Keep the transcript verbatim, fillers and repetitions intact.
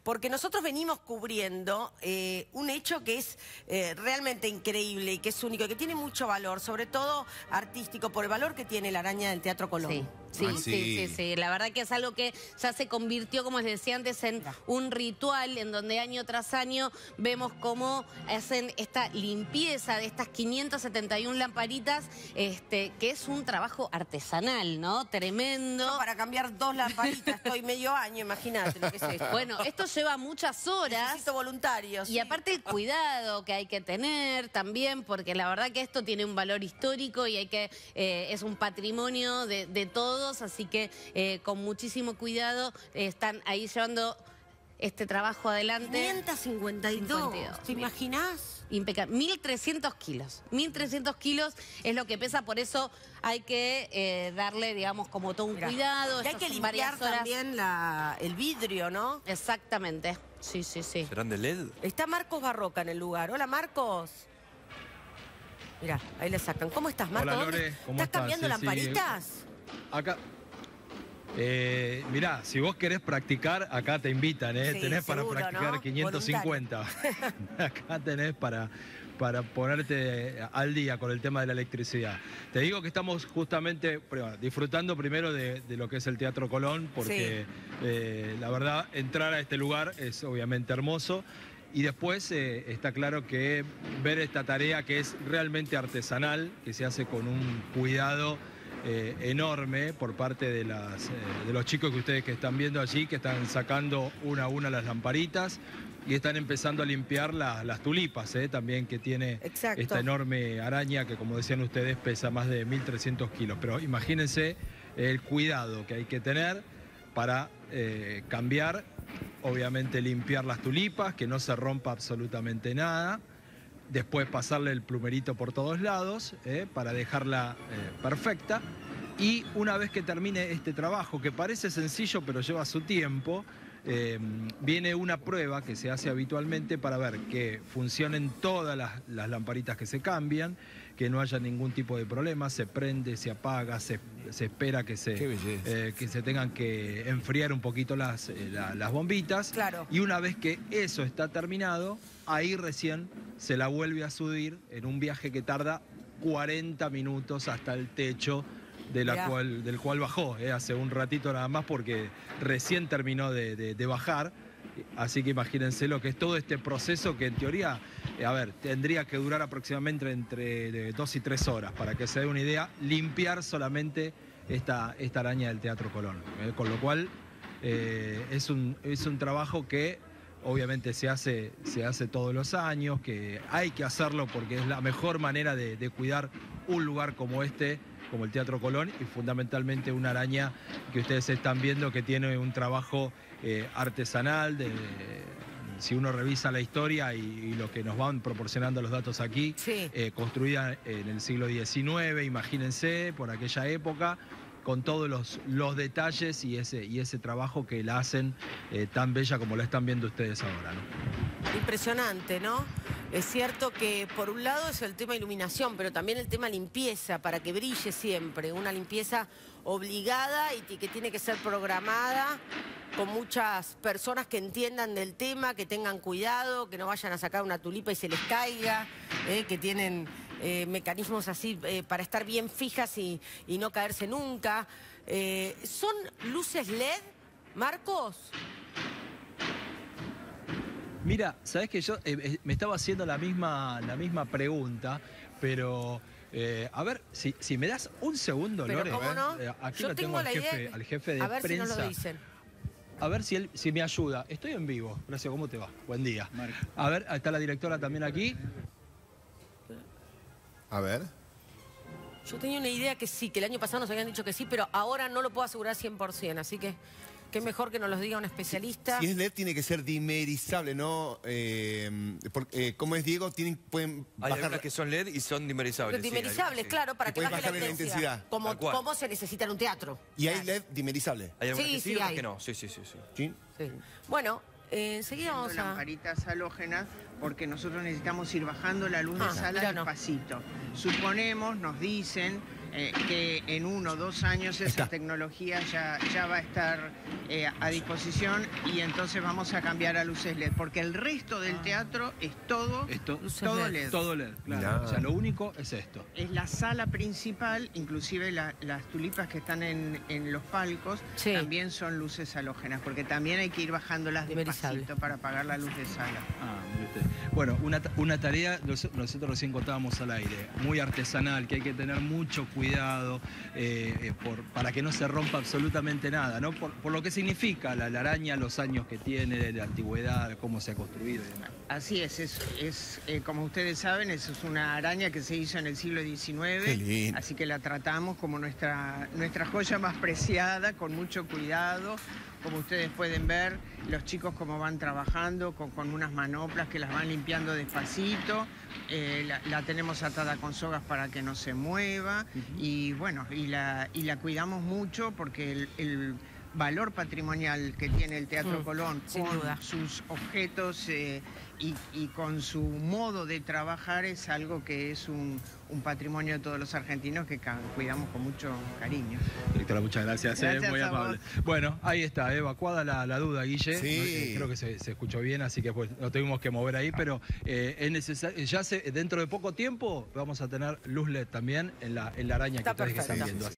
porque nosotros venimos cubriendo eh, un hecho que es eh, realmente increíble y que es único, y que tiene mucho valor, sobre todo artístico, por el valor que tiene la araña del Teatro Colón. Sí. Sí, Ah, sí, sí. sí, sí. La verdad que es algo que ya se convirtió, como les decía antes, en un ritual en donde año tras año vemos cómo hacen esta limpieza de estas quinientas setenta y una lamparitas, este, que es un trabajo artesanal, ¿no? Tremendo. Yo para cambiar dos lamparitas estoy medio año, imagínate lo que es esto. Bueno, esto lleva muchas horas. Necesito voluntarios. Y sí. aparte el cuidado que hay que tener también, porque la verdad que esto tiene un valor histórico y hay que eh, es un patrimonio de, de todos, así que eh, con muchísimo cuidado eh, están ahí llevando este trabajo adelante. quinientos cincuenta y dos, ¿te imaginás? Impecable. mil trescientos kilos. mil trescientos kilos es lo que pesa, por eso hay que eh, darle, digamos, como todo un Mirá. cuidado. Y hay Estas que son limpiar varias horas. también la, el vidrio, ¿no? Exactamente. Sí, sí, sí. ¿Serán de L E D? Está Marcos Barroca en el lugar. Hola, Marcos. Mirá, ahí le sacan. ¿Cómo estás, Marcos? Hola, ¿Dónde- Lore, ¿cómo ¿Estás estás? cambiando Sí, sí. lamparitas? Acá. Eh, mirá, si vos querés practicar, acá te invitan, ¿eh? Sí, tenés para seguro, practicar ¿no? quinientos cincuenta. Acá tenés para, para ponerte al día con el tema de la electricidad. Te digo que estamos justamente bueno, disfrutando primero de, de lo que es el Teatro Colón, porque eh, la verdad, entrar a este lugar es obviamente hermoso. Y después eh, está claro que ver esta tarea que es realmente artesanal, que se hace con un cuidado eh, enorme por parte de, las, eh, de los chicos que ustedes que están viendo allí, que están sacando una a una las lamparitas y están empezando a limpiar la, las tulipas, eh, también que tiene Exacto. esta enorme araña que, como decían ustedes, pesa más de mil trescientos kilos. Pero imagínense el cuidado que hay que tener para eh, cambiar, obviamente limpiar las tulipas, que no se rompa absolutamente nada, después pasarle el plumerito por todos lados eh, para dejarla eh, perfecta, y una vez que termine este trabajo, que parece sencillo pero lleva su tiempo, eh, viene una prueba que se hace habitualmente para ver que funcionen todas las, las lamparitas que se cambian, que no haya ningún tipo de problema, se prende, se apaga, se, se espera que se, eh, que se tengan que enfriar un poquito las, eh, la, las bombitas. Claro. Y una vez que eso está terminado, ahí recién se la vuelve a subir en un viaje que tarda cuarenta minutos hasta el techo de la cual, del cual bajó, eh, hace un ratito nada más porque recién terminó de, de, de bajar. Así que imagínense lo que es todo este proceso que en teoría, eh, a ver, tendría que durar aproximadamente entre de dos y tres horas, para que se dé una idea, limpiar solamente esta, esta araña del Teatro Colón. Eh, con lo cual eh, es, un, es un trabajo que obviamente se hace, se hace todos los años, que hay que hacerlo porque es la mejor manera de, de cuidar un lugar como este, como el Teatro Colón, y fundamentalmente una araña que ustedes están viendo que tiene un trabajo eh, artesanal, de, si uno revisa la historia y, y lo que nos van proporcionando los datos aquí, Sí. eh, construida en el siglo diecinueve, imagínense, por aquella época, con todos los, los detalles y ese, y ese trabajo que la hacen eh, tan bella como la están viendo ustedes ahora, ¿no? Impresionante, ¿no? Es cierto que por un lado es el tema iluminación, pero también el tema limpieza, para que brille siempre. Una limpieza obligada y que tiene que ser programada con muchas personas que entiendan del tema, que tengan cuidado, que no vayan a sacar una tulipa y se les caiga, eh, que tienen eh, mecanismos así eh, para estar bien fijas y, y no caerse nunca. Eh, ¿Son luces L E D, Marcos? Mira, sabés que yo eh, eh, me estaba haciendo la misma, la misma pregunta, pero eh, a ver, si, si me das un segundo, Pero Lore. ¿cómo no? Eh, aquí Yo lo tengo tengo al la jefe, idea. al jefe de A ver prensa. si no lo dicen. A ver si él si me ayuda. Estoy en vivo. Gracias, ¿cómo te va? Buen día. A ver, está la directora también aquí. A ver. Yo tenía una idea que sí, que el año pasado nos habían dicho que sí, pero ahora no lo puedo asegurar cien por ciento, así que qué mejor que nos lo diga un especialista. Si es L E D tiene que ser dimerizable, ¿no? Eh, porque, eh, ¿cómo es, Diego? Tienen, pueden Hay bajar... algunas que son L E D y son dimerizables. sí, Dimerizables, hay- claro, para Y que puedes baje la bajarle la intensidad. intensidad. Como, Tal cual. como se necesita en un teatro. Y hay L E D dimerizable. Hay algunas Sí, que sí, sí, otras hay. que no. Sí, sí, sí. sí. ¿Sí? Sí. Bueno, eh, enseguida vamos a... lamparitas halógenas porque nosotros necesitamos ir bajando la luz Ah, de sala mira, no. despacito. Suponemos, nos dicen, eh, que en uno o dos años esa Está. tecnología ya, ya va a estar eh, a disposición y entonces vamos a cambiar a luces L E D, porque el resto del teatro es todo, Esto, todo L E D. todo L E D, claro. Mirá. O sea, lo único es esto. Es la sala principal, inclusive la- las tulipas que están en, en los palcos Sí. también son luces halógenas, porque también hay que ir bajándolas Dimerizable. despacito para apagar la luz de sala. Ah, mire usted. Bueno, una, ta- una tarea, nos- nosotros recién contábamos al aire, muy artesanal, que hay que tener mucho cuidado eh, eh, por, para que no se rompa absolutamente nada, ¿no? Por, por lo que significa la, la araña, los años que tiene, la antigüedad, cómo se ha construido y demás. Así es, es, es, eh, como ustedes saben, eso es una araña que se hizo en el siglo diecinueve, Qué lindo. así que la tratamos como nuestra, nuestra joya más preciada, con mucho cuidado. Como ustedes pueden ver, los chicos como van trabajando con, con unas manoplas que las van limpiando despacito, eh, la, la tenemos atada con sogas para que no se mueva y bueno, y la, y la cuidamos mucho porque el, el valor patrimonial que tiene el Teatro Mm, Colón sin con duda. sus objetos eh, y, y con su modo de trabajar es algo que es un, un patrimonio de todos los argentinos que ca- cuidamos con mucho cariño. Directora, muchas gracias, eh, Gracias muy a amable. Bueno, ahí está, evacuada la, la duda, Guille. Sí. No, eh, creo que se, se escuchó bien, así que pues no tuvimos que mover ahí, pero eh, es necesario, ya se, dentro de poco tiempo vamos a tener luz L E D también en la, en la araña Está que ustedes perfecto. están viendo.